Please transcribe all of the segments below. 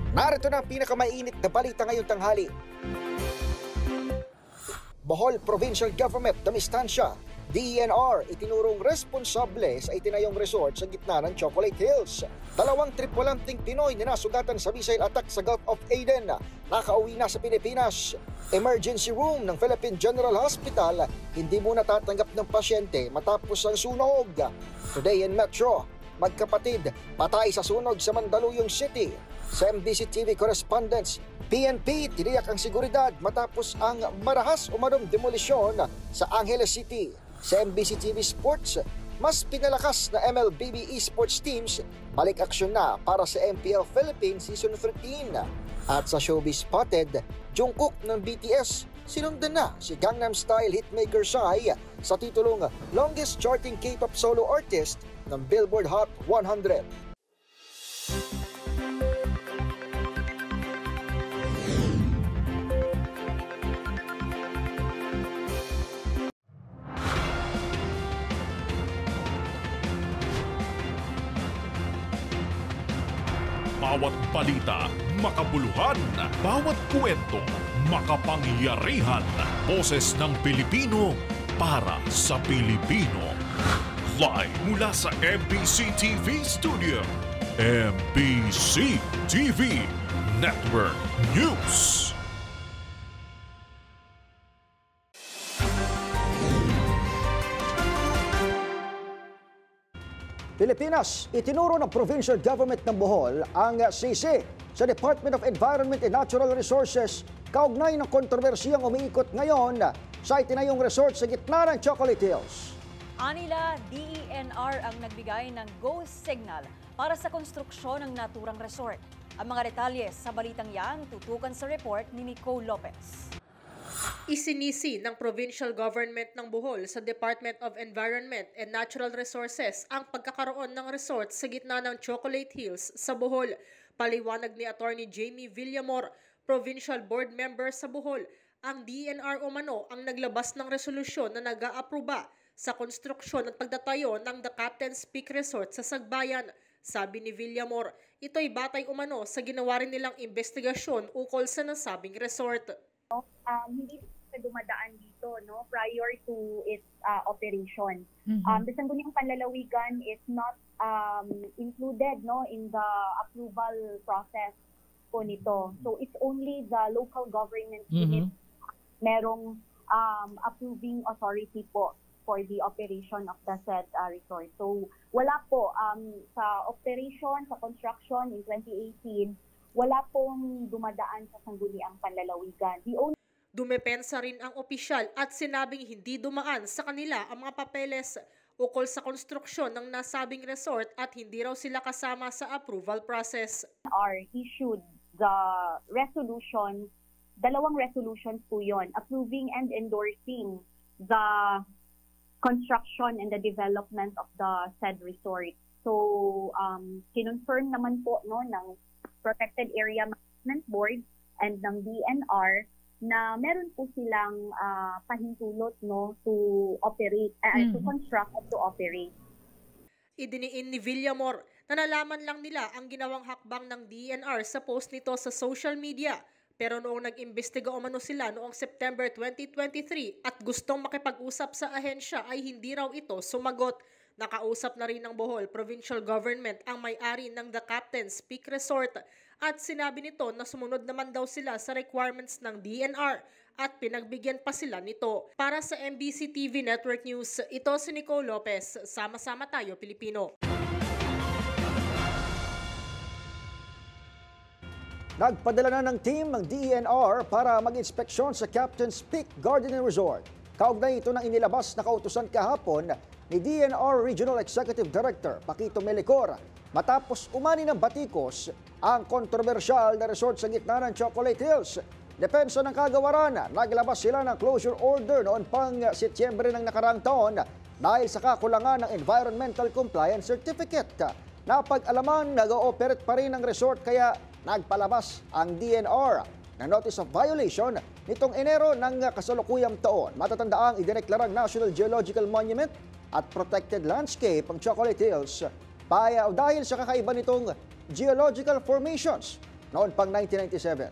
Narito na ang pinakamainit na balita ngayong tanghali. Bohol Provincial Government Damistancia, DENR, itinurong responsable sa itinayong resort sa gitna ng Chocolate Hills. 2 tripulanting Pinoy na nasugatan sa missile attack sa Gulf of Aden nakauwi na sa Pilipinas. Emergency room ng Philippine General Hospital hindi muna tatanggap ng pasyente matapos ang sunog. Today in Metro, magkapatid patay sa sunog sa Mandaluyong City. Sa MBC TV correspondents, PNP tiniyak ang seguridad matapos ang marahas umanong demolisyon sa Angeles City. Sa MBC TV Sports, mas pinalakas na MLBB esports teams balik aksyon na para sa MPL Philippines Season 13. At sa Showbiz Spotted, Jungkook ng BTS sinundan na si Gangnam Style hitmaker Psy sa titulong Longest Charting K-pop Solo Artist ng Billboard Hot 100. Bawat balita, makabuluhan. Bawat kwento, makapangyarihan. Boses ng Pilipino para sa Pilipino. Live mula sa MBC TV Studio. MBC TV Network News. Pilipinas, itinuro ng Provincial Government ng Bohol ang sisi sa Department of Environment and Natural Resources kaugnay ng kontrobersiyang umiikot ngayon sa itinayong resort sa gitna ng Chocolate Hills. Anila, DENR ang nagbigay ng go signal para sa konstruksyon ng naturang resort. Ang mga detalye sa balitang yan tutukan sa report ni Nicole Lopez. Isinisi ng Provincial Government ng Bohol sa Department of Environment and Natural Resources ang pagkakaroon ng resort sa gitna ng Chocolate Hills sa Bohol. Paliwanag ni Attorney Jamie Villamor, Provincial Board Member sa Bohol, ang DENR umano ang naglabas ng resolusyon na nag-aaproba sa konstruksyon at pagdatayo ng The Captain's Peak Resort sa Sagbayan. Sabi ni Villamor, ito'y batay umano sa ginawa rin nilang investigasyon ukol sa nasabing resort. Hindi dumadaan dito prior to its operation. The Sangguniang Panlalawigan is not included in the approval process po nito. So it's only the local government unit merong approving authority po for the operation of the said resort. So wala po sa operation, sa construction in 2018, wala pong dumadaan sa Sangguniang Panlalawigan. Dumepensa rin ang opisyal at sinabing hindi dumaan sa kanila ang mga papeles ukol sa konstruksyon ng nasabing resort at hindi raw sila kasama sa approval process. Issued the resolution, 2 resolutions po yun, approving and endorsing the construction and the development of the said resort. So, kinonfirm naman po ng Protected Area Management Board and ng DENR na meron po silang pahintulot to operate, to construct at to operate. Idiniin ni Villamor na nalaman lang nila ang ginawang hakbang ng DENR sa post nito sa social media. Pero noong nag-imbestiga umano sila noong September 2023 at gustong makipag-usap sa ahensya ay hindi raw ito sumagot. Nakausap na rin ng Bohol Provincial Government ang may-ari ng The Captain's Peak Resort at sinabi nito na sumunod naman daw sila sa requirements ng DENR at pinagbigyan pa sila nito. Para sa MBC TV Network News, ito si Nicole Lopez. Sama-sama tayo, Pilipino. Nagpadala na ng team ng DENR para mag-inspeksyon sa Captain's Peak Garden and Resort. Kaugnay ito ng inilabas na kautusan kahapon ni DENR Regional Executive Director Paquito Melicor matapos umani ng batikos ang kontrobersyal na resort sa gitna ng Chocolate Hills. Depensa ng kagawaran, naglabas sila ng closure order noon pang Setyembre ng nakaraang taon dahil sa kakulangan ng Environmental Compliance Certificate. Napag-alaman, nag-ooperate pa rin ang resort kaya nagpalabas ang DENR ng Notice of Violation nitong Enero ng kasalukuyang taon. Matatandaang idineklarang National Geological Monument at Protected Landscape ang Chocolate Hills dahil sa kakaiba nitong geological formations. noon pang 1997.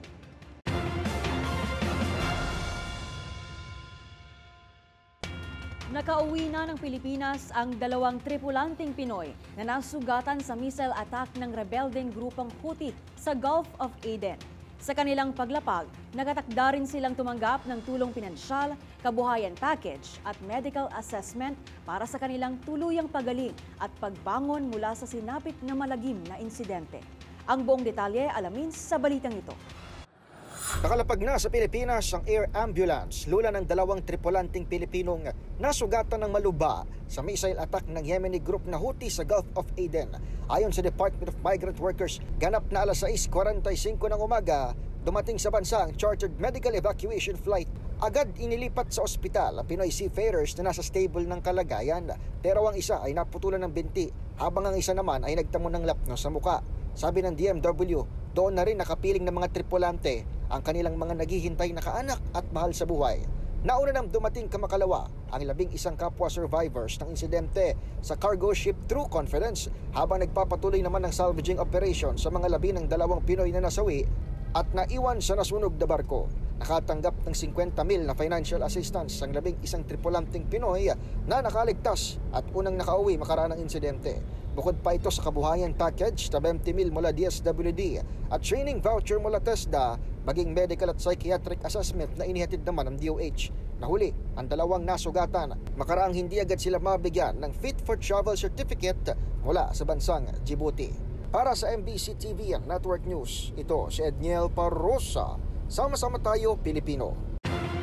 Nakauwi na ng Pilipinas ang 2 tripulanteng Pinoy na nasugatan sa missile attack ng rebeldeng grupong Houthi sa Gulf of Aden. Sa kanilang paglapag, nakatakda rin silang tumanggap ng tulong pinansyal, kabuhayan package at medical assessment para sa kanilang tuluyang pagaling at pagbangon mula sa sinapit na malagim na insidente. Ang buong detalye alamin sa balitang ito. Nakalapag na sa Pilipinas ang air ambulance lula ng 2 tripulanteng Pilipinong nasugatan ng maluba sa missile attack ng Yemeni group na Houthi sa Gulf of Aden. Ayon sa Department of Migrant Workers, ganap na alas 6:45 ng umaga, dumating sa bansa ang chartered medical evacuation flight. Agad inilipat sa ospital ang Pinoy seafarers na nasa stable ng kalagayan, pero ang isa ay naputulan ng binti habang ang isa naman ay nagtamo ng lapno sa muka. Sabi ng DMW, doon na rin nakapiling ng mga tripulante ang kanilang mga naghihintay na kaanak at mahal sa buhay. Nauna nang dumating kamakalawa ang 11 kapwa survivors ng insidente sa cargo ship True Confidence habang nagpapatuloy naman ng salvaging operation sa mga labi ng 2 Pinoy na nasawi at naiwan sa nasunog na barko. Nakatanggap ng 50,000 na financial assistance ang 11 tripulanteng Pinoy na nakaligtas at unang nakauwi makaraan ng insidente. Bukod pa ito sa kabuhayan package na 20,000 mula DSWD at training voucher mula TESDA, maging medical at psychiatric assessment na inihatid naman ng DOH. Nahuli ang 2 nasugatan, makaraang hindi agad sila mabigyan ng Fit for Travel Certificate mula sa bansang Djibouti. Para sa MBC TV ang Network News, ito si Edniel Parrosa. Sama-sama tayo, Pilipino.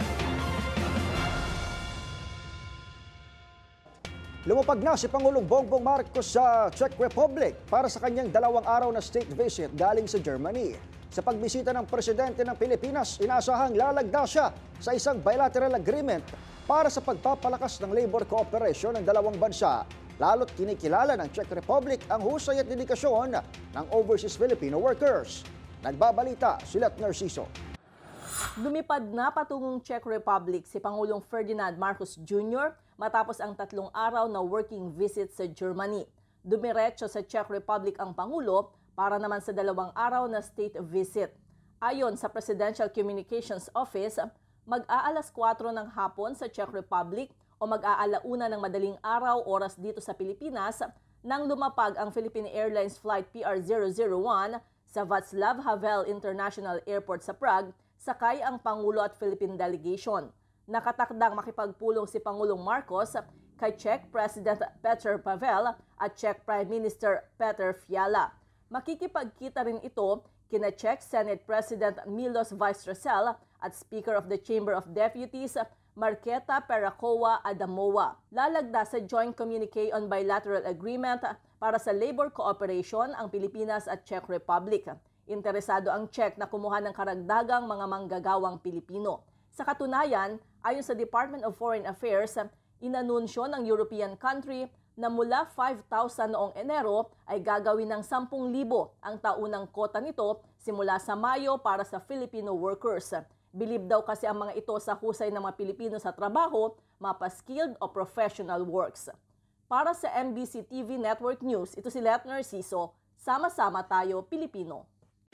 Lumapag na si Pangulong Bongbong Marcos sa Czech Republic para sa kanyang 2 araw na state visit galing sa Germany. Sa pagbisita ng presidente ng Pilipinas, inaasahang lalagda siya sa isang bilateral agreement para sa pagpapalakas ng labor cooperation ng 2 bansa. Lalo't kinikilala ng Czech Republic ang husay at dedikasyon ng overseas Filipino workers. Nagbabalita si Let Narciso. Lumipad na patungong Czech Republic si Pangulong Ferdinand Marcos Jr. matapos ang 3 araw na working visit sa Germany. Dumiretso sa Czech Republic ang Pangulo para naman sa 2 araw na state visit. Ayon sa Presidential Communications Office, mag-aalas 4 ng hapon sa Czech Republic o mag-aalauna ng madaling araw oras dito sa Pilipinas nang lumapag ang Philippine Airlines Flight PR001 sa Václav Havel International Airport sa Prague, sakay ang Pangulo at Philippine delegation. Nakatakdang makipagpulong si Pangulong Marcos kay Czech President Petr Pavel at Czech Prime Minister Petr Fiala. Makikipagkita rin ito kina Czech Senate President Milos Vystrcel at Speaker of the Chamber of Deputies Markéta Perakova-Adamová. Lalagda sa joint communique on bilateral agreement para sa labor cooperation ang Pilipinas at Czech Republic. Interesado ang Czech na kumuha ng karagdagang mga manggagawang Pilipino. Sa katunayan, ayon sa Department of Foreign Affairs, inanunsyo ng European country na mula 5,000 noong Enero ay gagawin ng 10,000 ang taunang kota nito simula sa Mayo para sa Filipino workers. Bilib daw kasi ang mga ito sa husay ng mga Pilipino sa trabaho, mapa-skilled o professional works. Para sa MBC TV Network News, ito si Let Narciso. Sama-sama tayo, Pilipino.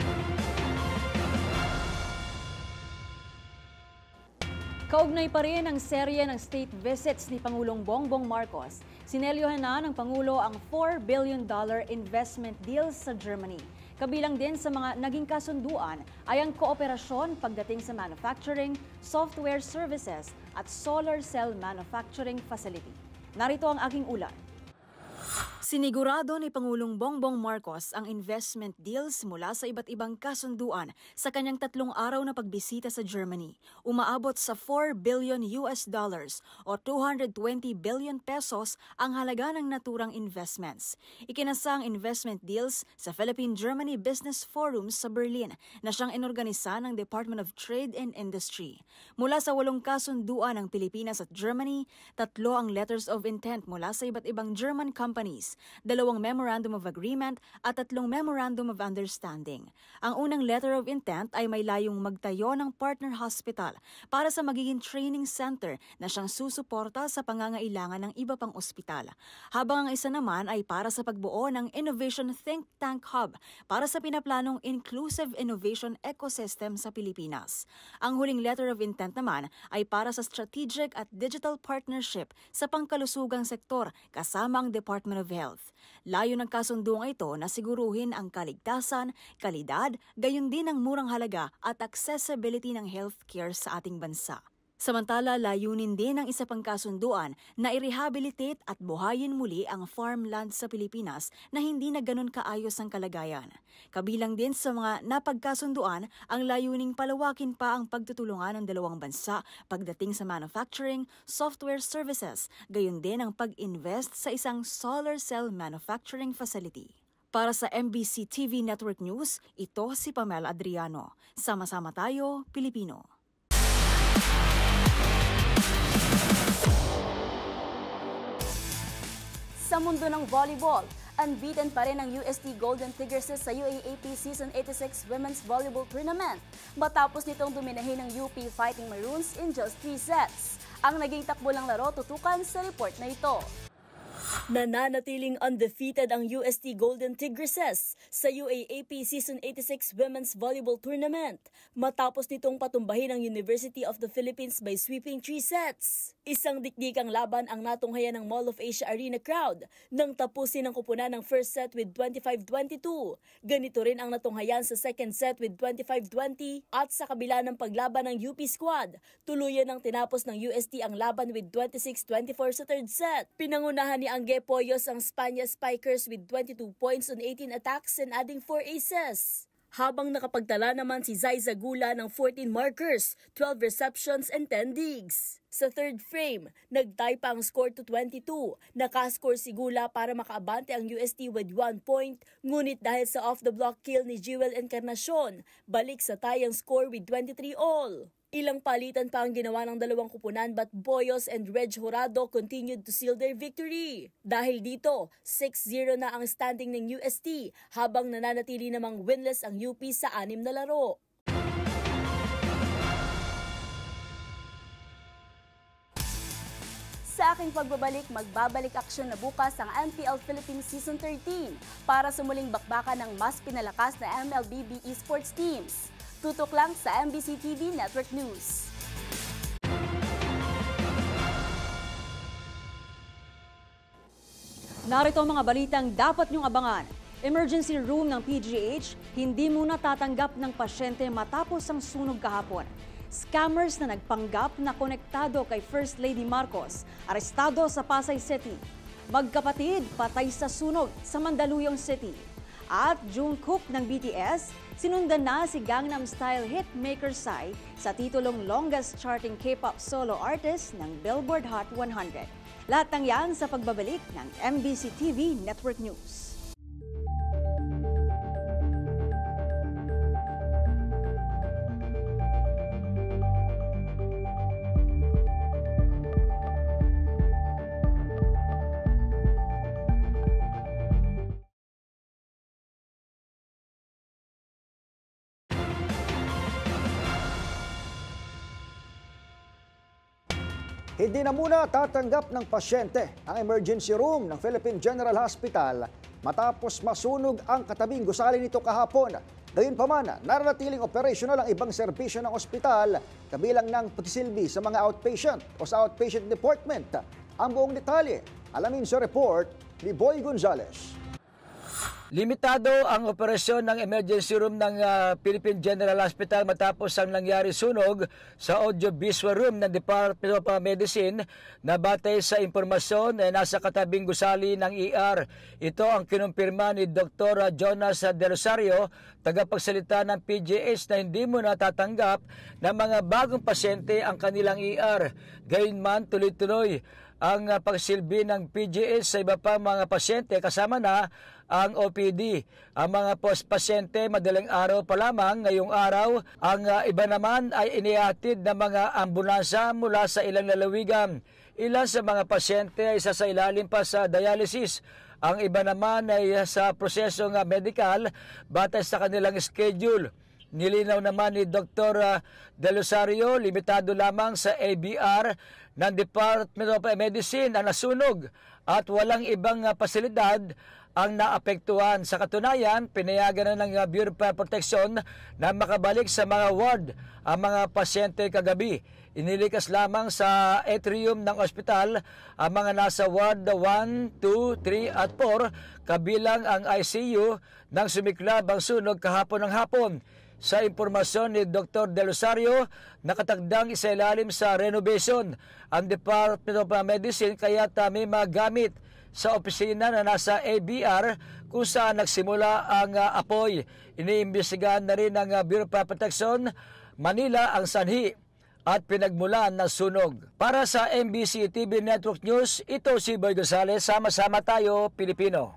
Kaugnay pa rin ang serye ng state visits ni Pangulong Bongbong Marcos. Sinelyohan na ng Pangulo ang $4 billion investment deal sa Germany. Kabilang din sa mga naging kasunduan ay ang kooperasyon pagdating sa manufacturing, software services at solar cell manufacturing facility. Narito ang aking ulat. Sinigurado ni Pangulong Bongbong Marcos ang investment deals mula sa iba't ibang kasunduan sa kanyang 3 araw na pagbisita sa Germany. Umaabot sa $4 billion o 220 billion pesos ang halaga ng naturang investments. Ikinasa ang investment deals sa Philippine-Germany Business Forum sa Berlin na siyang inorganisa ng Department of Trade and Industry. Mula sa 8 kasunduan ng Pilipinas at Germany, 3 ang letters of intent mula sa iba't ibang German companies 2 Memorandum of Agreement at 3 Memorandum of Understanding. Ang unang letter of intent ay may layong magtayo ng partner hospital para sa magiging training center na siyang susuporta sa pangangailangan ng iba pang ospital. Habang ang isa naman ay para sa pagbuo ng Innovation Think Tank Hub para sa pinaplanong inclusive innovation ecosystem sa Pilipinas. Ang huling letter of intent naman ay para sa strategic at digital partnership sa pangkalusugang sektor kasama ang Department of Health. Layo ng kasunduang ito na siguruhin ang kaligtasan, kalidad, gayon din ang murang halaga at accessibility ng healthcare sa ating bansa. Samantala, layunin din ng isa pang kasunduan na i-rehabilitate at buhayin muli ang farmland sa Pilipinas na hindi na ganun kaayos ang kalagayan. Kabilang din sa mga napagkasunduan ang layuning palawakin pa ang pagtutulungan ng dalawang bansa pagdating sa manufacturing, software services, gayon din ang pag-invest sa isang solar cell manufacturing facility. Para sa MBC TV Network News, ito si Pamela Adriano. Sama-sama tayo, Pilipino. Sa mundo ng volleyball, unbeaten pa rin ang UST Golden Tigresses sa UAAP Season 86 Women's Volleyball Tournament matapos nitong dominahin ng UP Fighting Maroons in just 3 sets. Ang naging takbo ng laro tutukan sa report na ito. Nananatiling undefeated ang UST Golden Tigresses sa UAAP Season 86 Women's Volleyball Tournament matapos nitong patumbahin ang University of the Philippines by sweeping 3 sets. Isang dikdikang laban ang natunghayan ng Mall of Asia Arena crowd nang tapusin ang kupunan ng first set with 25-22. Ganito rin ang natunghayan sa second set with 25-20 at sa kabila ng paglaban ng UP squad, tuluyan ang tinapos ng UST ang laban with 26-24 sa third set. Pinangunahan ni Angge Poyos ang Spania Spikers with 22 points on 18 attacks and adding 4 aces. Habang nakapagtala naman si Zai Zagula ng 14 markers, 12 receptions and 10 digs. Sa third frame, nag-tie pa ang score to 22. Nakascore si Gula para makaabante ang UST with 1 point, ngunit dahil sa off-the-block kill ni Jewel Encarnacion, balik sa tie ang score with 23 all. Ilang palitan pa ang ginawa ng dalawang kupunan but Boyos and Reg Jurado continued to seal their victory. Dahil dito, 6-0 na ang standing ng UST habang nananatili namang winless ang UP sa 6 na laro. Sa aking pagbabalik, magbabalik aksyon na bukas ang MPL Philippines Season 13 para sa muling bakbakan ng mas pinalakas na MLBB esports teams. Tutok lang sa MBC TV Network News. Narito ang mga balitang dapat niyong abangan. Emergency room ng PGH, hindi muna tatanggap ng pasyente matapos ang sunog kahapon. Scammers na nagpanggap na konektado kay First Lady Marcos, arestado sa Pasay City. Magkapatid, patay sa sunog sa Mandaluyong City. At Jungkook ng BTS, sinundan na si Gangnam Style hitmaker Psy sa titulong longest charting K-pop solo artist ng Billboard Hot 100. Lahat ng yan sa pagbabalik ng MBC TV Network News. Hindi na muna tatanggap ng pasyente ang emergency room ng Philippine General Hospital matapos masunog ang katabing gusali nito kahapon. Gayunpaman, nananatiling operational ang ibang serbisyo ng ospital kabilang ng pagsisilbi sa mga outpatient o sa outpatient department. Ang buong detalye, alamin sa report ni Boy Gonzales. Limitado ang operasyon ng emergency room ng Philippine General Hospital matapos ang nangyari sunog sa audio-visual room ng Department of Medicine na batay sa impormasyon na nasa katabing gusali ng ER. Ito ang kinumpirma ni Dr. Jonas De Rosario, tagapagsalita ng PGH, na hindi mo natatanggap na mga bagong pasyente ang kanilang ER. Gayunman, tuloy-tuloy ang pagsilbi ng PGH sa iba pa mga pasyente kasama na ang OPD. Ang mga pasyente madaling araw pa lamang ngayong araw, ang iba naman ay inihatid ng mga ambulansa mula sa ilang lalawigan. Ilan sa mga pasyente ay isa sa ilalim pa sa dialysis. Ang iba naman ay sa prosesong medikal batay sa kanilang schedule. Nilinaw naman ni Dr. De Losario, limitado lamang sa ABR ng Department of Medicine ang nasunog at walang ibang pasilidad ang naapektuhan. Sa katunayan, pinayagan na ng Bureau of Protection na makabalik sa mga ward ang mga pasyente kagabi. Inilikas lamang sa atrium ng ospital ang mga nasa ward 1, 2, 3 at 4 kabilang ang ICU nang sumiklab ang sunog kahapon ng hapon. Sa impormasyon ni Dr. De Losario, nakatagdang isailalim sa renovation ang Department of Medicine kaya may magamit sa opisina na nasa ABR kung saan nagsimula ang apoy. Iniimbestigahan na rin ng Bureau of Protection Manila ang sanhi at pinagmulan ng sunog. Para sa MBC TV Network News, ito si Boy Gonzales. Sama-sama tayo, Pilipino.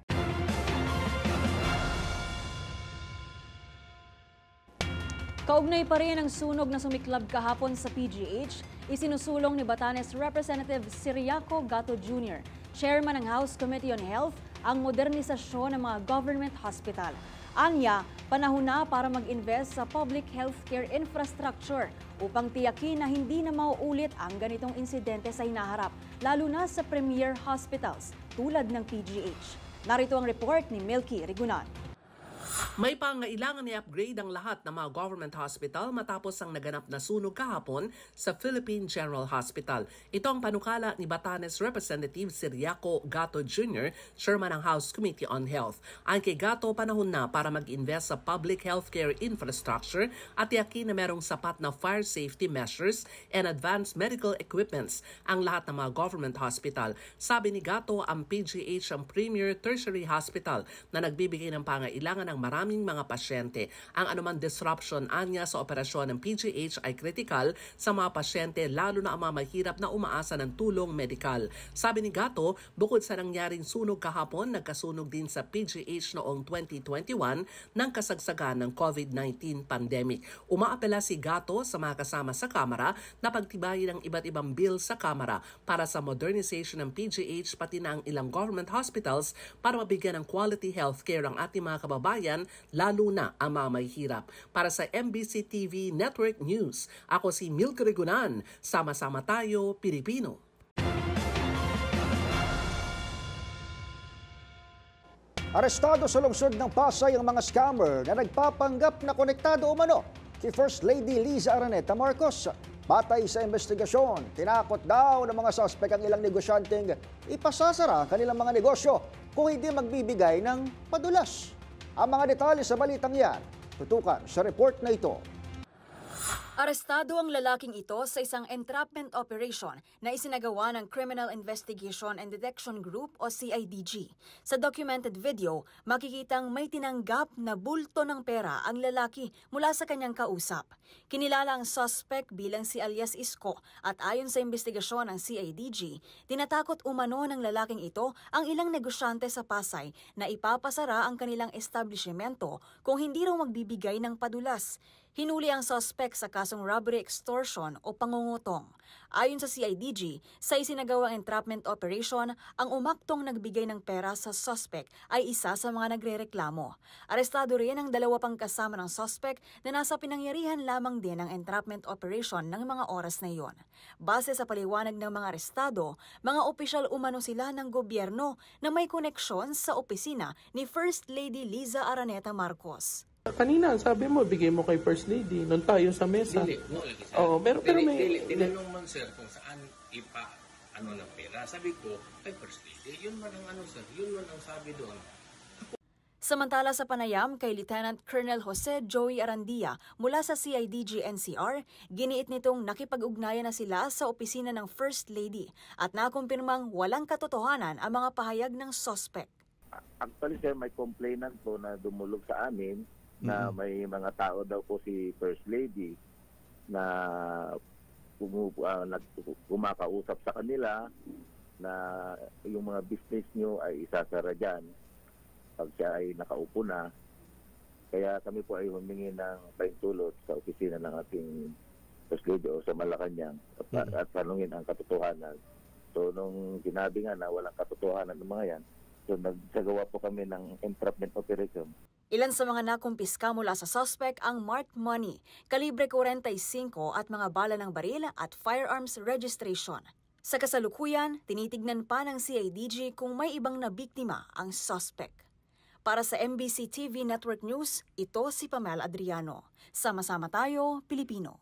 Kaugnay pa rin ang sunog na sumiklab kahapon sa PGH, isinusulong ni Batanes Representative Ciriaco Gatto Jr., Chairman ng House Committee on Health, ang modernisasyon ng mga government hospital. Anya, panahon na para mag-invest sa public healthcare infrastructure upang tiyakin na hindi na mauulit ang ganitong insidente sa hinaharap, lalo na sa premier hospitals tulad ng PGH. Narito ang report ni Milky Rigunan. May pangailangan i-upgrade ang lahat ng mga government hospital matapos ang naganap na sunog kahapon sa Philippine General Hospital. Ito ang panukala ni Batanes Representative Ciriaco Gatto Jr., Chairman ng House Committee on Health. Ang kay Gatto, panahon na para mag-invest sa public healthcare infrastructure at tiyakin na merong sapat na fire safety measures and advanced medical equipments ang lahat ng mga government hospital. Sabi ni Gatto, ang PGH ang premier tertiary hospital na nagbibigay ng pangailangan ng maraming mga pasyente. Ang anumang disruption anya sa operasyon ng PGH ay kritikal sa mga pasyente, lalo na ang mga mahirap na umaasa ng tulong medikal. Sabi ni Gatto, bukod sa nangyaring sunog kahapon, nagkasunog din sa PGH noong 2021 ng kasagsagan ng COVID-19 pandemic. Umaapela si Gatto sa mga kasama sa Kamara na pagtibayin ang iba't ibang bill sa Kamara para sa modernization ng PGH pati na ang ilang government hospitals para mabigyan ng quality healthcare ang ating mga kababayan, lalo na ang mga mahihirap. Para sa MBC TV Network News, ako si Milky Rigunan. Sama-sama tayo, Pilipino. Arestado sa lungsod ng Pasay ang mga scammer na nagpapanggap na konektado umano kay First Lady Liza Araneta Marcos. Batay sa investigasyon, tinakot daw ng mga suspect ang ilang negosyanteng ipasasara ang kanilang mga negosyo kung hindi magbibigay ng padulas. Ang mga detalye sa balitang yan, tutukan sa report na ito. Arestado ang lalaking ito sa isang entrapment operation na isinagawa ng Criminal Investigation and Detection Group o CIDG. Sa documented video, makikitang may tinanggap na bulto ng pera ang lalaki mula sa kanyang kausap. Kinilala ang suspect bilang si alias Isko at ayon sa investigasyon ng CIDG, tinatakot umano ng lalaking ito ang ilang negosyante sa Pasay na ipapasara ang kanilang establishmento kung hindi raw magbibigay ng padulas. Hinuli ang suspect sa kasong robbery extortion o pangungutong. Ayon sa CIDG, sa isinagawang entrapment operation, ang umaktong nagbigay ng pera sa suspect ay isa sa mga nagrereklamo. Arestado rin ang dalawa pang kasama ng suspect na nasa pinangyarihan lamang din ng entrapment operation ng mga oras na iyon. Base sa paliwanag ng mga arestado, mga opisyal umano sila ng gobyerno na may koneksyon sa opisina ni First Lady Liza Araneta Marcos. Kanina, sabi mo, bigay mo kay First Lady. Nung tayo sa mesa. Dili, no, lagi sir. Oo, pero may... Tinanong man, sir, kung saan ng pera. Sabi ko, kay First Lady. Yun man ang sir. Yun man ang sabi doon. Samantala sa panayam kay Lieutenant Colonel Jose Joey Arandia mula sa CIDG-NCR, giniit nitong nakipag-ugnayan na sila sa opisina ng First Lady at nakumpirmang walang katotohanan ang mga pahayag ng suspect. Actually, sir, may complainant po na dumulog sa amin na may mga tao daw po si First Lady na kumakausap sa kanila na yung mga business nyo ay isasara dyan pag siya ay nakaupo na. Kaya kami po ay humingi ng paintulot sa opisina ng ating First Lady o sa Malacanang at tanungin ang katotohanan So nung sinabi nga na walang katotohanan ng mga yan, so nagsagawa po kami ng entrapment operation. Ilan sa mga nakumpiska mula sa suspect ang marked money, kalibre 45 at mga bala ng baril at firearms registration. Sa kasalukuyan, tinitignan pa ng CIDG kung may ibang nabiktima ang suspect. Para sa MBC TV Network News, ito si Pamela Adriano. Sama-sama tayo, Pilipino.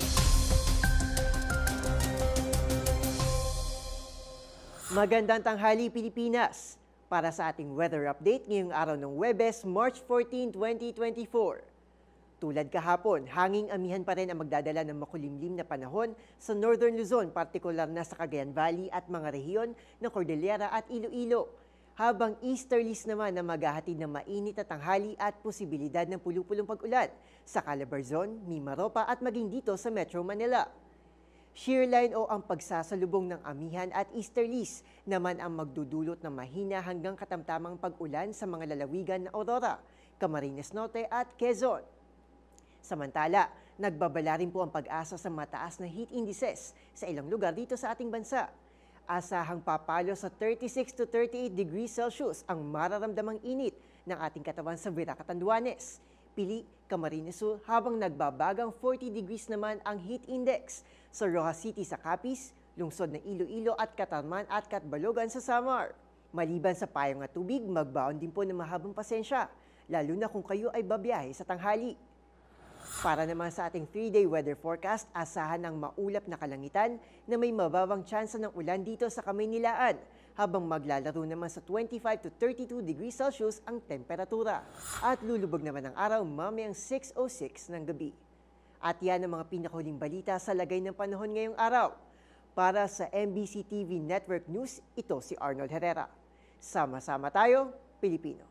Magandang tanghali, Pilipinas! Para sa ating weather update ngayong araw ng Huwebes, March 14, 2024. Tulad kahapon, hanging amihan pa rin ang magdadala ng makulimlim na panahon sa Northern Luzon, partikular na sa Cagayan Valley at mga rehiyon ng Cordillera at Iloilo. Habang easterlies naman na maghahatid ng mainit na tanghali at posibilidad ng pulupulong pag-ulan sa Calabarzon, Mimaropa at maging dito sa Metro Manila. Shear line o ang pagsasalubong ng amihan at easterlies naman ang magdudulot ng mahina hanggang katamtamang pag-ulan sa mga lalawigan na Aurora, Camarines Norte at Quezon. Samantala, nagbabala rin po ang pag-asa sa mataas na heat indices sa ilang lugar dito sa ating bansa. Asahang papalo sa 36 to 38 degrees Celsius ang mararamdamang init ng ating katawan sa Vera, Catanduanes, Pili, Camarines Sur, habang nagbabagang 40 degrees naman ang heat index sa Rojas City sa Capiz, lungsod ng Iloilo at Catarman at Catbalogan sa Samar. Maliban sa payong at tubig, magbaon din po ng mahabang pasensya, lalo na kung kayo ay babiyahe sa tanghali. Para naman sa ating 3-day weather forecast, asahan ng maulap na kalangitan na may mababang tsansa ng ulan dito sa Kamaynilaan, habang maglalaro naman sa 25 to 32 degrees Celsius ang temperatura. At lulubog naman ang araw mamayang 6:06 ng gabi. At yan ang mga pinakahuling balita sa lagay ng panahon ngayong araw. Para sa MBC TV Network News, ito si Arnold Herrera. Sama-sama tayo, Pilipino.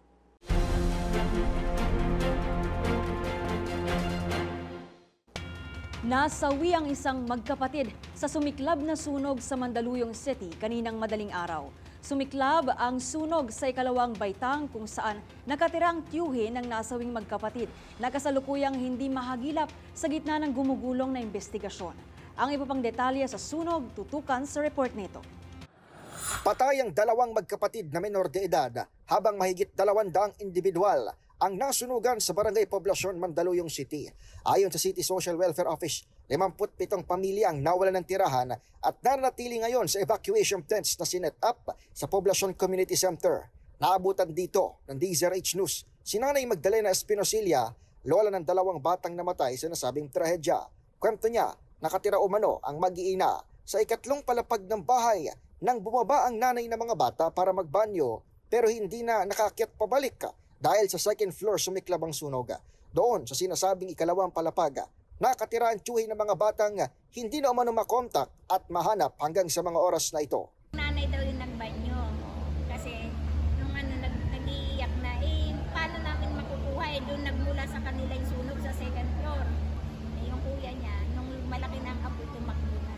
Nasawi ang isang magkapatid sa sumiklab na sunog sa Mandaluyong City kaninang madaling araw. Sumiklab ang sunog sa ikalawang baitang kung saan nakatira ang tiyuhin ng nasawing magkapatid na kasalukuyang hindi mahagilap sa gitna ng gumugulong na investigasyon. Ang iba pang detalye sa sunog, tutukan sa report nito. Patay ang dalawang magkapatid na menor de edad habang mahigit 200 individual ang nasunugan sa Barangay Poblacion, Mandaluyong City. Ayon sa City Social Welfare Office, 57 pamilya ang nawalan ng tirahan at nanatili ngayon sa evacuation tents na sinet up sa Poblacion Community Center. Naabutan dito ng DZRH News si Nanay Magdalena Espinosilla, lola ng dalawang batang namatay sa nasabing trahedya. Kwento niya, nakatira umano ang mag-iina sa ikatlong palapag ng bahay nang bumaba ang nanay ng mga bata para magbanyo pero hindi na nakaakyat pabalik dahil sa second floor sumiklab ang sunog. Doon sa sinasabing ikalawang palapag, nakatira ang tiyuhin ng mga batang hindi na umano makontak at mahanap hanggang sa mga oras na ito. Nanay daw yung nagbanyo kasi nung nag-iiyak na, paano namin makukuha doon nagmula sa kanila yung sunog sa second floor. Yung kuya niya, nung malaki na ang apoy, tumakbo na.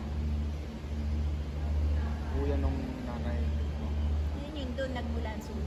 Kuya nung nanay? Yun yung doon nagmula ang sunog.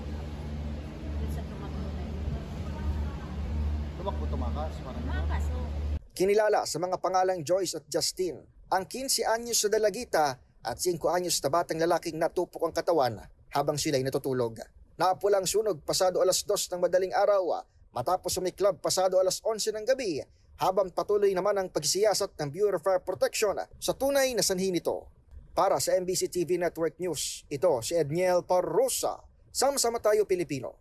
Tumakas? Tumakas, oo. Kinilala sa mga pangalang Joyce at Justin, ang 15 anyos sa dalagita at 5 anyos na batang lalaking natupok ang katawan habang sila'y natutulog. Naapulang sunog pasado alas 2 ng madaling araw matapos sumiklab pasado alas 11 ng gabi habang patuloy naman ang pagsiyasat ng Bureau of Fire Protection sa tunay na sanhi nito. Para sa MBC TV Network News, ito si Edniel Parrosa. Sama-sama tayo, Pilipino.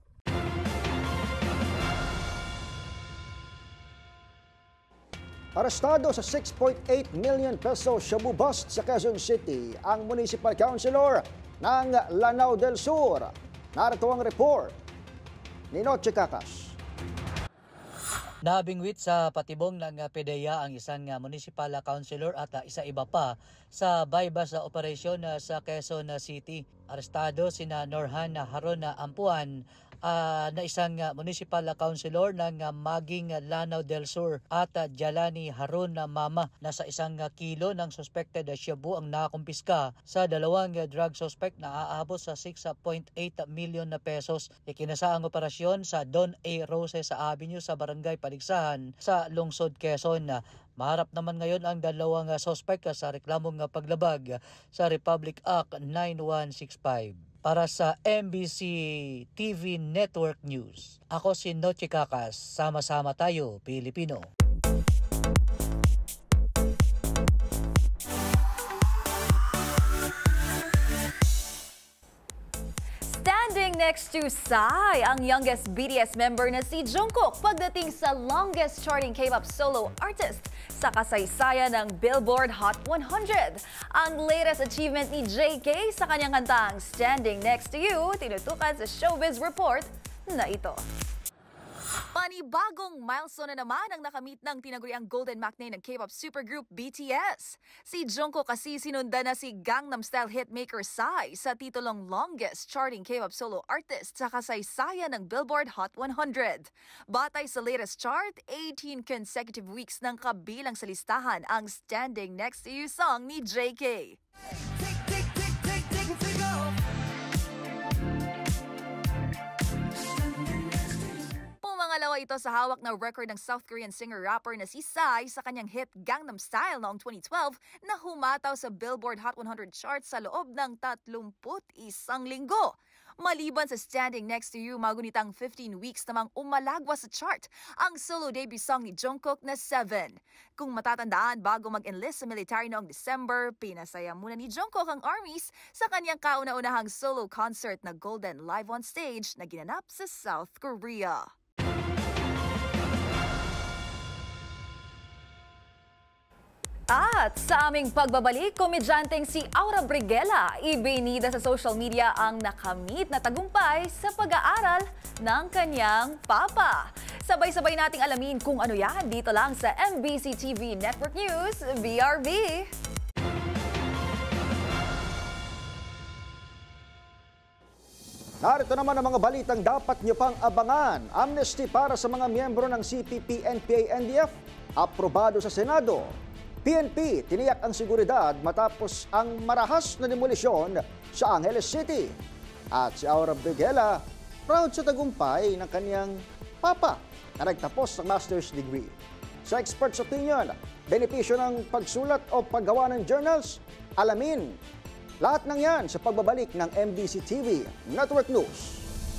Arestado sa 6.8 million peso shabu bust sa Quezon City ang Municipal Councilor ng Lanao del Sur. Narito ang report ni Noche Cacas. Nabingwit sa patibong ng PDEA ang isang municipal councilor at isa iba pa sa bypass operation sa Quezon City. Arestado sina Norhan Haron Ampuan na isang municipal councilor ng Maging Lanao del Sur at Jalani Harun Mama na sa 1 kilo ng suspected shabu ang nakumpiska sa dalawang drug suspect na aabot sa 6.8 million na pesos. Ikinasa ang operasyon sa Don A. Roses sa Avenue sa Barangay Paligsahan sa Lungsod, Quezon. Maharap naman ngayon ang dalawang suspect sa reklamong paglabag sa Republic Act 9165. Para sa MBC TV Network News, ako si Noche Cacas. Sama-sama tayo, Pilipino. Standing next to Psy, ang youngest BTS member na si Jungkook pagdating sa longest charting K-pop solo artist sa kasaysayan ng Billboard Hot 100. Ang latest achievement ni JK sa kanyang kantang Standing Next to You, tinutukan sa Showbiz Report na ito. Panibagong milestone na naman ang nakamit ng tinaguriang Golden Maknae ng K-pop supergroup BTS. Si Jungkook kasi sinundan na si Gangnam Style hitmaker Psy sa titulong longest charting K-pop solo artist sa kasaysayan ng Billboard Hot 100. Batay sa latest chart, 18 consecutive weeks nang kabilang sa listahan ang Standing Next to You song ni JK. Pumangalawa ito sa hawak na record ng South Korean singer-rapper na si Psy sa kanyang hit Gangnam Style noong 2012 na humataw sa Billboard Hot 100 chart sa loob ng 31 linggo. Maliban sa Standing Next to You, magunitang 15 weeks namang umalagwa sa chart ang solo debut song ni Jungkook na 7. Kung matatandaan, bago mag-enlist sa military noong December, pinasaya muna ni Jungkook ang armies sa kanyang kauna-unahang solo concert na Golden Live on Stage na ginanap sa South Korea. At sa aming pagbabalik, komedyanteng si Aura Briguela ibinida sa social media ang nakamit na tagumpay sa pag-aaral ng kanyang papa. Sabay-sabay nating alamin kung ano yan dito lang sa MBC TV Network News, BRB. Narito naman ang mga balitang dapat niyo pang abangan. Amnesty para sa mga miyembro ng CPP, NPA, NDF, aprobado sa Senado. PNP, tiniyak ang seguridad matapos ang marahas na demolisyon sa Angeles City. At si Aura Briguela, proud sa tagumpay ng kaniyang papa na nagtapos ng master's degree. Sa expert's opinion, benepisyo ng pagsulat o paggawa ng journals, alamin. Lahat ng yan sa pagbabalik ng MBC TV Network News.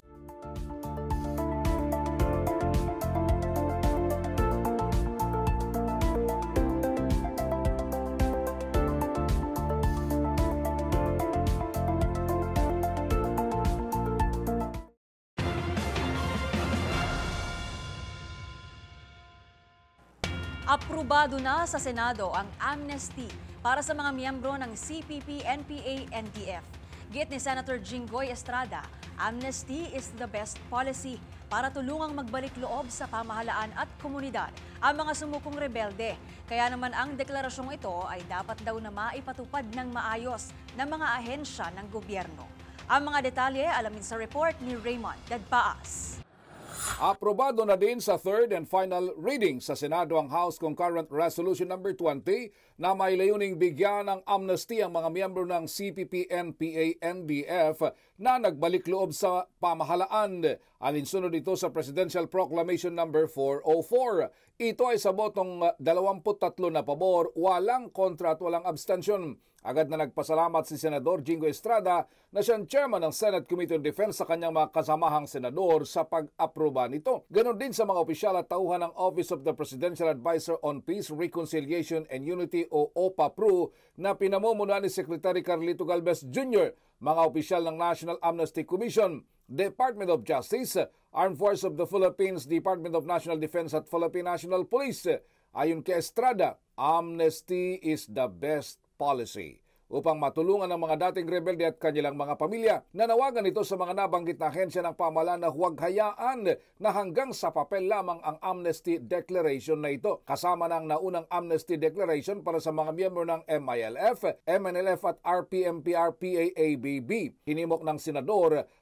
Aprobado na sa Senado ang amnesty para sa mga miyembro ng CPP, NPA, NDF. Git ni Senator Jinggoy Estrada, amnesty is the best policy para tulungang magbalik loob sa pamahalaan at komunidad ang mga sumukong rebelde. Kaya naman ang deklarasyong ito ay dapat daw na maipatupad ng maayos ng mga ahensya ng gobyerno. Ang mga detalye alamin sa report ni Raymond Dadpaas. Aprobado na din sa third and final reading sa Senado ang House Concurrent Resolution number 20 na may layuning bigyan ng amnesty ang mga miyembro ng CPP, NPA, NDF na nagbalik loob sa pamahalaan. Alinsunod ito sa Presidential Proclamation number 404. Ito ay sa botong 23 na pabor, walang kontra at walang abstention. Agad na nagpasalamat si Senador Jinggoy Estrada na siyang chairman ng Senate Committee on Defense sa kanyang mga kasamahang senador sa pag-aproba nito. Ganon din sa mga opisyal at tauhan ng Office of the Presidential Advisor on Peace, Reconciliation and Unity o OPA-PRU na pinamumunuan ni Secretary Carlito Galvez Jr., mga opisyal ng National Amnesty Commission, Department of Justice, Armed Forces of the Philippines, Department of National Defense at Philippine National Police. Ayon kay Estrada, amnesty is the best policy upang matulungan ang mga dating rebelde at kanilang mga pamilya. Nanawagan ito sa mga nabanggit na ahensya ng pamahalaan na huwag hayaan na hanggang sa papel lamang ang Amnesty Declaration na ito. Kasama ng naunang Amnesty Declaration para sa mga miyembro ng MILF, MNLF at RPMPR-PAABB. Hinimok ng senador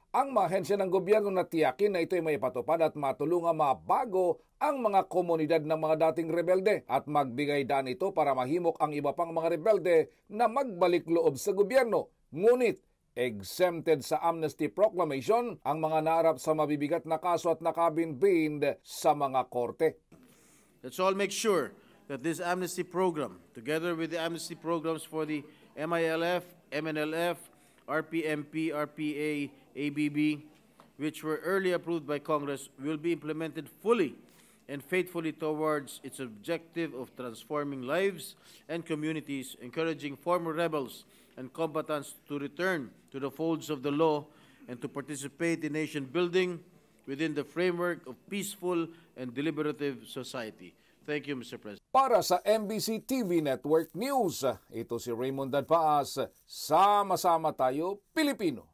ang mga ahensya ng gobyerno na tiyakin na ito'y maipatupad at matulungan mabago ang mga komunidad ng mga dating rebelde at magbigay daan ito para mahimok ang iba pang mga rebelde na magbalik loob sa gobyerno. Ngunit, exempted sa amnesty proclamation ang mga naharap sa mabibigat na kaso at nakabinbind sa mga korte. Let's all make sure that this amnesty program, together with the amnesty programs for the MILF, MNLF, RPMP, RPA, ABB, which were early approved by Congress, will be implemented fully and faithfully towards its objective of transforming lives and communities, encouraging former rebels and combatants to return to the folds of the law and to participate in nation building within the framework of peaceful and deliberative society. Thank you, Mr. President. Para sa MBC TV Network News, ito si Raymond Dadpaas. Sama-sama tayo, Pilipino.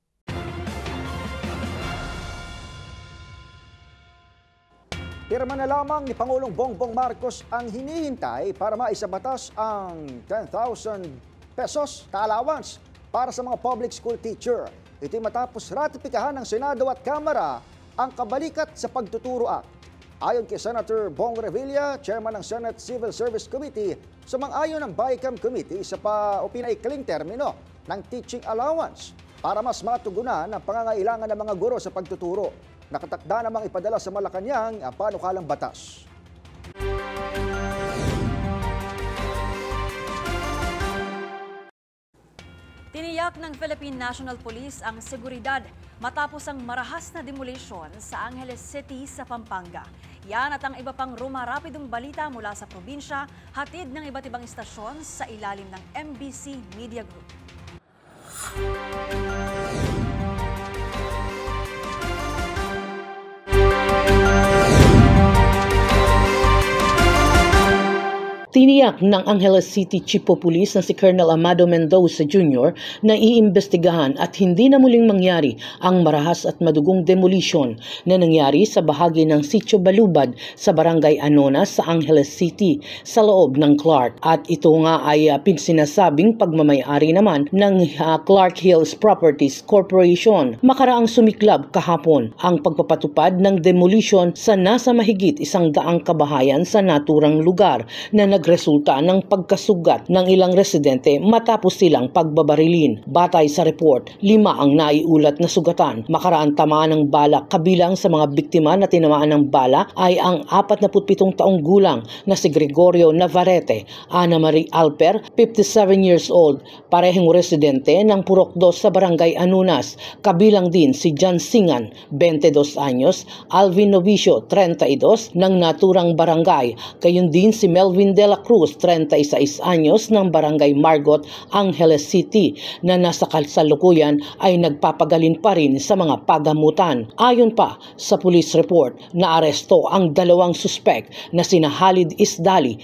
Pirma na lamang ni Pangulong Bongbong Marcos ang hinihintay para maisabatas ang 10,000 pesos na allowance para sa mga public school teacher. Ito'y matapos ratipikahan ng Senado at Kamara ang kabalikat sa Pagtuturo Act. Ayon kay Senator Bong Revilla, Chairman ng Senate Civil Service Committee, sumang-ayon ng BICAM Committee sa pinaikling termino ng teaching allowance para mas matugunan ang pangangailangan ng mga guro sa pagtuturo. Nakatakda namang ipadala sa Malacanang ang panukalang batas. Tiniyak ng Philippine National Police ang seguridad matapos ang marahas na demolition sa Angeles City sa Pampanga. Yan at ang iba pang rumarapidong balita mula sa probinsya, hatid ng iba't ibang istasyon sa ilalim ng MBC Media Group. Tiniyak ng Angeles City Chief of Police na si Colonel Amado Mendoza Jr. na iimbestigahan at hindi na muling mangyari ang marahas at madugong demolition na nangyari sa bahagi ng Sitio Balubad sa Barangay Anonas sa Angeles City sa loob ng Clark. At ito nga ay pinsinasabing pagmamay-ari naman ng Clark Hills Properties Corporation. Makaraang sumiklab kahapon ang pagpapatupad ng demolition sa nasa mahigit 100 kabahayan sa naturang lugar na resulta ng pagkasugat ng ilang residente matapos silang pagbabarilin. Batay sa report, 5 ang naiulat na sugatan. Makaraan tamaan ng bala. Kabilang sa mga biktima na tinamaan ng bala ay ang 47 taong gulang na si Gregorio Navarrete, Ana Marie Alper, 57 years old, parehong residente ng Purok 2 sa Barangay Anunas. Kabilang din si John Singan, 22 anyos, Alvin Novicio, 32 ng naturang barangay. Gayon din si Melvin de la Cruz, 36 anyos ng Barangay Margot, Angeles City, na nasa kasalukuyan ay nagpapagalin pa rin sa mga pagamutan. Ayon pa sa police report, naaresto ang 2 suspek na sina Halid Isdali,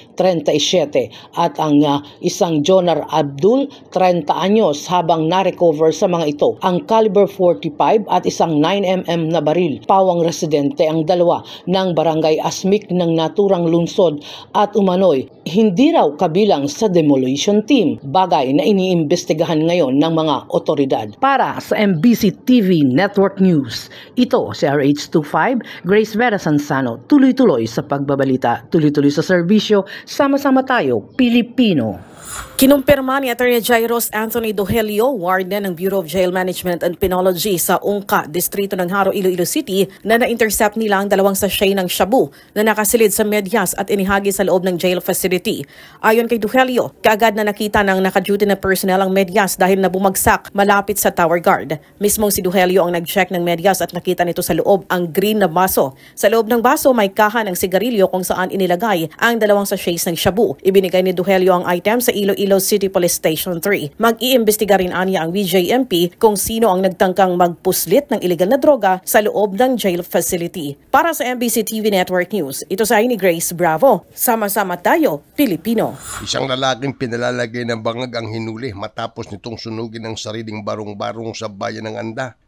37, at ang isang Jonar Abdul, 30 anyos, habang narecover sa mga ito ang caliber 45 at isang 9mm na baril. Pawang residente ang 2 ng Barangay Asmik ng naturang lungsod at umano'y hindi raw kabilang sa demolition team, bagay na iniimbestigahan ngayon ng mga otoridad. Para sa MBC TV Network News, ito si RH25, Grace Vera Sansano, tuloy-tuloy sa pagbabalita, tuloy-tuloy sa serbisyo, sama-sama tayo, Pilipino. Kinumpirma ni Attorney Jairus Anthony Dohelio, Warden ng Bureau of Jail Management and Penology sa Ungka, Distrito ng Haro, Iloilo City, na na-intercept nila ang 2 sachet ng shabu na nakasilid sa medyas at inihagi sa loob ng jail facility. Ayon kay Dohelio, kaagad na nakita ng naka-duty na personnel ang medyas dahil na bumagsak malapit sa tower guard. Mismong si Dohelio ang nag-check ng medyas at nakita nito sa loob ang green na baso. Sa loob ng baso may kaha ng sigarilyo kung saan inilagay ang 2 sachets ng shabu. Ibinigay ni Dohelio ang item sa Iloilo City Police Station 3. Mag-iimbestiga rin aniya ang BJMP kung sino ang nagtangkang magpuslit ng iligal na droga sa loob ng jail facility. Para sa MBC TV Network News, ito sa ni Grace Bravo. Sama-sama tayo, Pilipino. Isang lalaking pinalalagay ng bangag ang hinuli matapos nitong sunugin ang sariling barong-barong sa bayan ng Anda.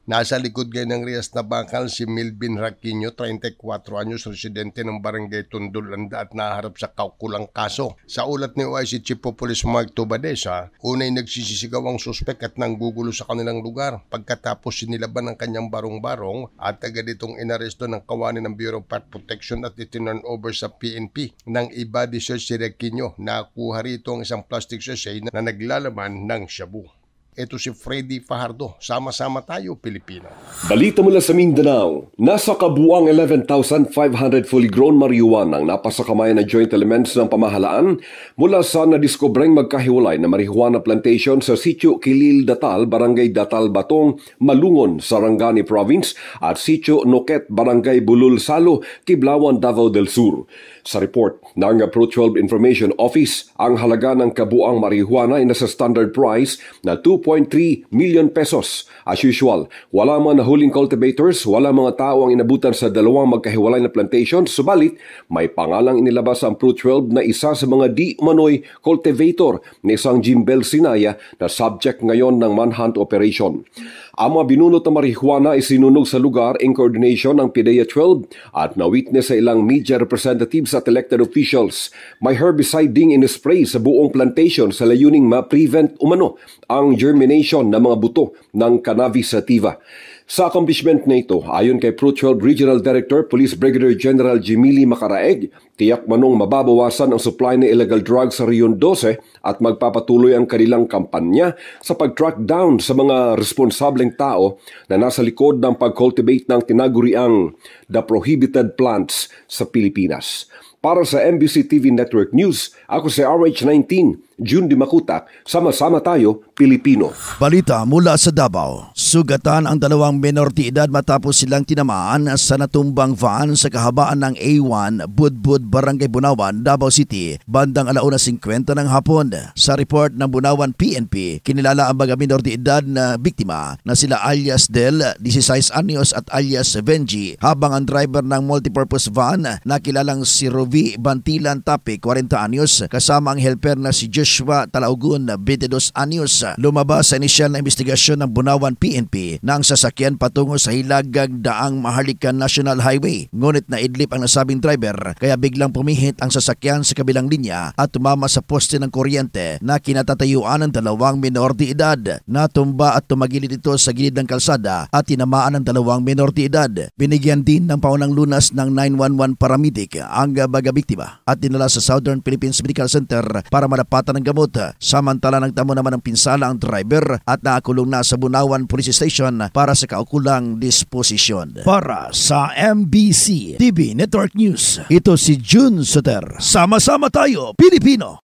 Nasa likod ngayon ng rehas na bakal si Melvin Raquinho, 34 anyos, residente ng Barangay Tundulanda at naharap sa kaukulang kaso. Sa ulat ni OIC Chief of Police Mark Tobadesa, unay nagsisisigaw ang suspek at nanggugulo sa kanilang lugar. Pagkatapos sinilaban ng kanyang barong-barong at agad itong inaresto ng kawani ng Bureau of Fire Protection at itinurn over sa PNP. Nang i-body search si Raquinho, nakuha rito ang isang plastic sachet na naglalaman ng shabu. Ito si Freddy Fajardo. Sama-sama tayo, Pilipino. Balita mula sa Mindanao. Nasa kabuang 11,500 fully grown marijuana ang napasakamayan na joint elements ng pamahalaan mula sa nadiskubreng magkahiwalay na marijuana plantation sa Sitio Kilil Datal, Barangay Datal Batong, Malungon, Sarangani Province at Sitio Noquet, Barangay Bulul Salo, Kiblawan, Davao del Sur. Sa report ng Pro 12 Information Office, ang halaga ng kabuang marijuana ay nasa standard price na 2.3 million pesos. As usual, wala mga nahuling cultivators, wala mga tao ang inabutan sa dalawang magkahiwalay na plantation, subalit may pangalang inilabas ang Pro 12 na isa sa mga di umano'y cultivator ni isang Jimbel Sinaya na subject ngayon ng manhunt operation. Ang mga binunot na marijuana ay sinunog sa lugar in coordination ng PDEA 12 at na-witness sa ilang media representatives at elected officials. May herbicide ding in-spray sa buong plantation sa layuning ma-prevent umano ang germination ng mga buto ng cannabis sativa. Sa accomplishment na ito, ayon kay Pro 12 Regional Director Police Brigadier General Jimili Macaraeg, tiyak manong mababawasan ang supply ng illegal drugs sa Rion 12 at magpapatuloy ang kanilang kampanya sa pag-track down sa mga responsableng tao na nasa likod ng pag-cultivate ng tinaguriang the prohibited plants sa Pilipinas. Para sa MBC TV Network News, ako si RH19, June Di Makutak, sama-sama tayo, Pilipino. Balita mula sa Davao. Sugatan ang dalawang menor de edad matapos silang tinamaan sa natumbang van sa kahabaan ng A1, Budbud, Barangay Bunawan, Davao City, bandang 1:50 ng hapon. Sa report ng Bunawan PNP, kinilala ang mga menor de edad na biktima na sila alias Del, 16 anyos at alias Benji, habang ang driver ng multipurpose van na kilalang si Rovi Bantilan Tapi, 40 anyos, kasama ang helper na si Joshua Talaugun, 22 anyos. Lumabas sa inisyal na investigasyon ng Bunawan PNP na ang sasakyan patungo sa hilagang daang Maharlika National Highway. Ngunit naidlip ang nasabing driver kaya biglang pumihit ang sasakyan sa kabilang linya at tumama sa poste ng kuryente na kinatatayuan ng dalawang menor de edad. Natumba at tumagilid ito sa gilid ng kalsada at tinamaan ng dalawang menor de edad. Binigyan din ng paunang lunas ng 911 paramedic ang baga biktima at dinala sa Southern Philippines Medical Center para malapatan ng gamot. Samantala nagtamo naman ng pinsala ang driver at nakakulong na sa Bunawan Police Station para sa kaukulang disposisyon. Para sa MBC TV Network News, ito si June Soter. Sama-sama tayo, Pilipino!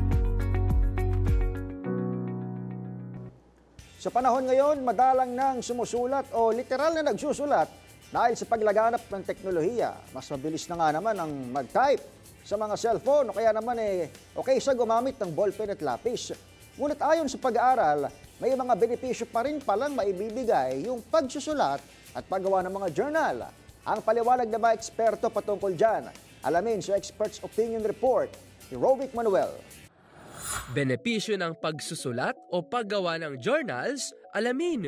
Sa panahon ngayon, madalang nang sumusulat o literal na nagsusulat dahil sa paglaganap ng teknolohiya. Mas mabilis na nga naman ang mag-type sa mga cellphone o kaya naman okay siya gumamit ng ballpen at lapis. Ngunit ayon sa pag-aaral, may mga benepisyo pa rin palang maibibigay yung pagsusulat at paggawa ng mga journal. Ang paliwanag na mga eksperto patungkol dyan, alamin sa Experts Opinion Report ni Rovic Manuel. Benepisyo ng pagsusulat o paggawa ng journals, alamin.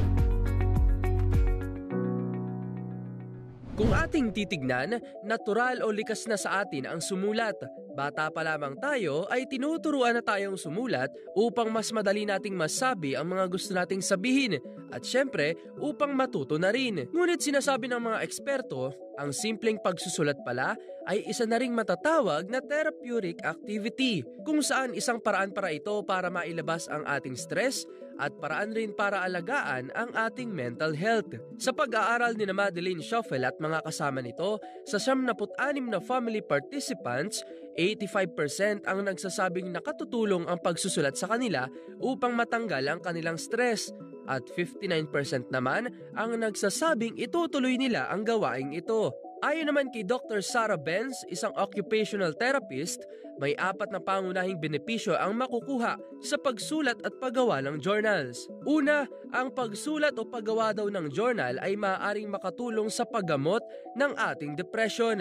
Kung ating titignan, natural o likas na sa atin ang sumulat. Bata pa lamang tayo ay tinuturuan na tayong sumulat upang mas madali nating masabi ang mga gusto nating sabihin at syempre upang matuto na rin. Ngunit sinasabi ng mga eksperto, ang simpleng pagsusulat pala ay isa na ring matatawag na therapeutic activity kung saan isang paraan para ito para mailabas ang ating stress at paraan rin para alagaan ang ating mental health. Sa pag-aaral ni Madeline Schoffel at mga kasama nito, sa 76 na family participants, 85% ang nagsasabing nakatutulong ang pagsusulat sa kanila upang matanggal ang kanilang stress at 59% naman ang nagsasabing itutuloy nila ang gawaing ito. Ayon naman kay Dr. Sarah Benz, isang occupational therapist, may 4 na pangunahing benepisyo ang makukuha sa pagsulat at paggawa ng journals. Una, ang pagsulat o paggawa daw ng journal ay maaaring makatulong sa paggamot ng ating depression.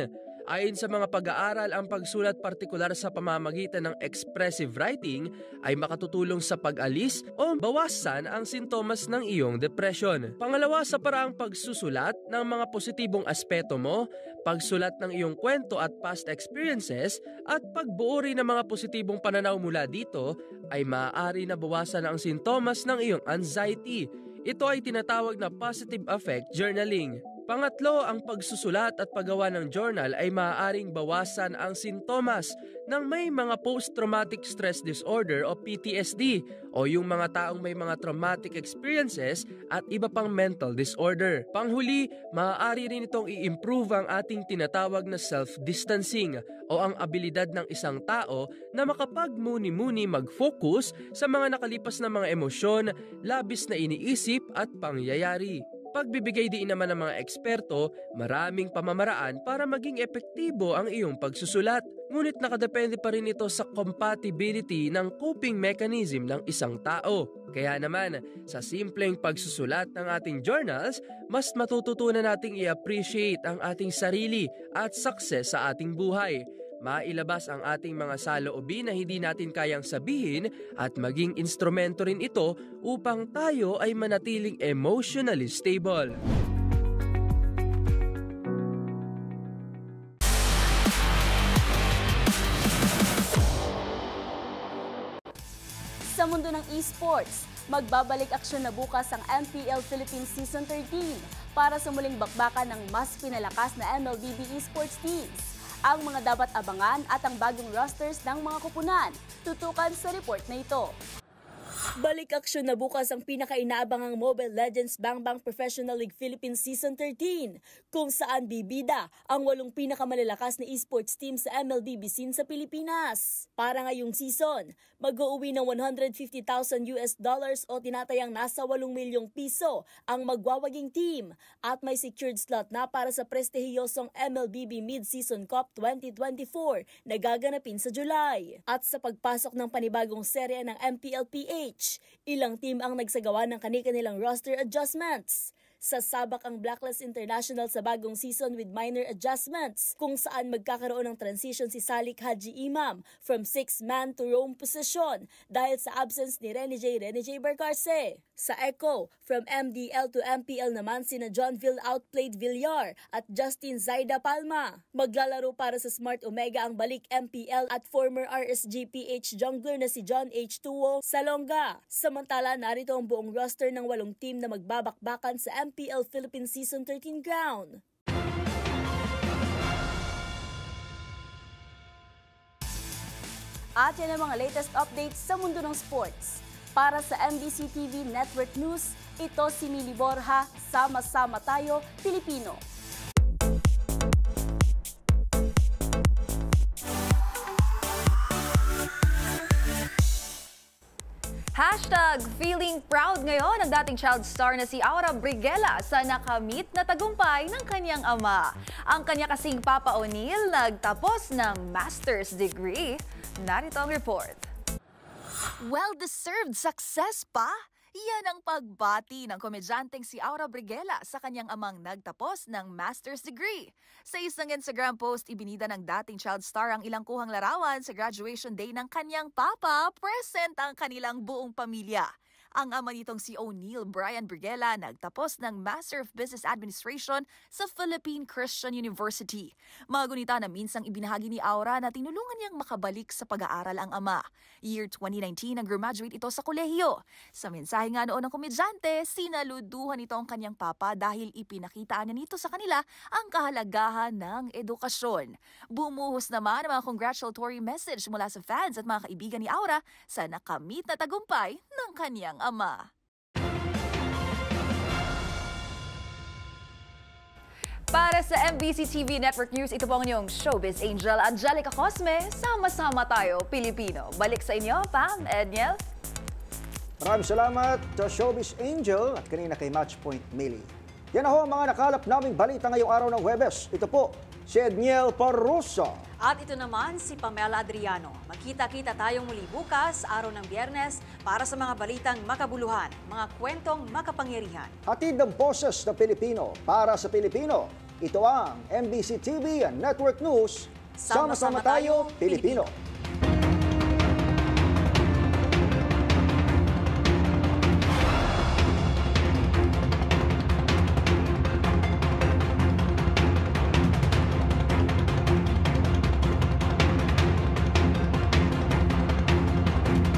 Ayon sa mga pag-aaral, ang pagsulat partikular sa pamamagitan ng expressive writing ay makatutulong sa pag-alis o bawasan ang sintomas ng iyong depression. Pangalawa, sa paraang pagsusulat ng mga positibong aspeto mo, pagsulat ng iyong kwento at past experiences, at pagbuo rin ng mga positibong pananaw mula dito ay maaari na bawasan ang sintomas ng iyong anxiety. Ito ay tinatawag na positive affect journaling. Pangatlo, ang pagsusulat at paggawa ng journal ay maaaring bawasan ang sintomas ng may mga post-traumatic stress disorder o PTSD o yung mga taong may mga traumatic experiences at iba pang mental disorder. Panghuli, maaari rin itong i-improve ang ating tinatawag na self-distancing o ang abilidad ng isang tao na makapagmuni-muni mag-focus sa mga nakalipas na mga emosyon, labis na iniisip at pangyayari. Pagbibigay din naman ng mga eksperto, maraming pamamaraan para maging epektibo ang iyong pagsusulat. Ngunit nakadepende pa rin ito sa compatibility ng coping mechanism ng isang tao. Kaya naman, sa simpleng pagsusulat ng ating journals, mas matututunan nating i-appreciate ang ating sarili at success sa ating buhay. Mailabas ang ating mga saloobin na hindi natin kayang sabihin at maging instrumento rin ito upang tayo ay manatiling emotionally stable. Sa mundo ng esports, magbabalik aksyon na bukas ang MPL Philippines Season 13 para sa muling bakbakan ng mas pinalakas na MLBB esports teams. Ang mga dapat abangan at ang bagong rosters ng mga kupunan. Tutukan sa report na ito. Balik aksyon na bukas ang pinaka-inaabangang Mobile Legends Bang Bang Professional League Philippines Season 13 kung saan bibida ang 8 pinakamalalakas na esports team sa MLBB scene sa Pilipinas. Para ngayong season, mag-uuwi ng $150,000 o tinatayang nasa 8 milyong piso ang magwawaging team at may secured slot na para sa prestihiyosong MLBB Mid-Season Cup 2024 na gaganapin sa July. At sa pagpasok ng panibagong serye ng MPLPH, ilang team ang nagsagawa ng kani-kanilang roster adjustments. Sasabak ang Blacklist International sa bagong season with minor adjustments kung saan magkakaroon ng transition si Salik Haji Imam from 6-man to roam position dahil sa absence ni Rene J. Barcarce. Sa Echo, from MDL to MPL naman sina John Ville outplayed Villar at Justin Zaida Palma. Maglalaro para sa Smart Omega ang balik MPL at former RSGPH jungler na si John H. Tuo Salonga. Samantala, narito ang buong roster ng 8 team na magbabakbakan sa MPL Philippines Season 13 crown. At yan ang mga latest updates sa mundo ng sports. Para sa MBC TV Network News, ito si Mili Borja, Sama-sama Tayo, Pilipino. #feeling proud ngayon ang dating child star na si Aura Briguela sa nakamit na tagumpay ng kanyang ama. Ang kanya kasing Papa O'Neil nagtapos ng master's degree. Narito ang report. Well-deserved success pa? Yan ang pagbati ng komedyanteng si Aura Briguela sa kanyang amang nagtapos ng master's degree. Sa isang Instagram post, ibinida ng dating child star ang ilang kuhang larawan sa graduation day ng kanyang papa, present ang kanilang buong pamilya. Ang ama nitong si O'Neil Brian Briguela nagtapos ng Master of Business Administration sa Philippine Christian University. Mga gunita na minsang ibinahagi ni Aura na tinulungan niyang makabalik sa pag-aaral ang ama. Year 2019 nang graduate ito sa kolehiyo. Sa mensahe nga noon ng komedyante, sinaluduhan ito ang kanyang papa dahil ipinakita niya nito sa kanila ang kahalagahan ng edukasyon. Bumuhos naman ang mga congratulatory message mula sa fans at mga kaibigan ni Aura sa nakamit na tagumpay ng kanyang ama. Para sa MBC TV Network News, ito po ang inyong showbiz angel, Angelica Cosme. Sama-sama tayo, Pilipino. Balik sa inyo, Pam, Edniel. Maraming salamat sa showbiz angel at kanina kay Matchpoint Millie. Yan ho ang mga nakalap naming balita ngayong araw ng Huwebes. Ito po, si Edniel Parrosa. At ito naman si Pamela Adriano. Magkita-kita tayong muli bukas, araw ng Biyernes, para sa mga balitang makabuluhan, mga kwentong makapangyarihan. Hatid ng boses ng Pilipino para sa Pilipino. Ito ang MBC TV Network News. Sama-sama tayo, Pilipino.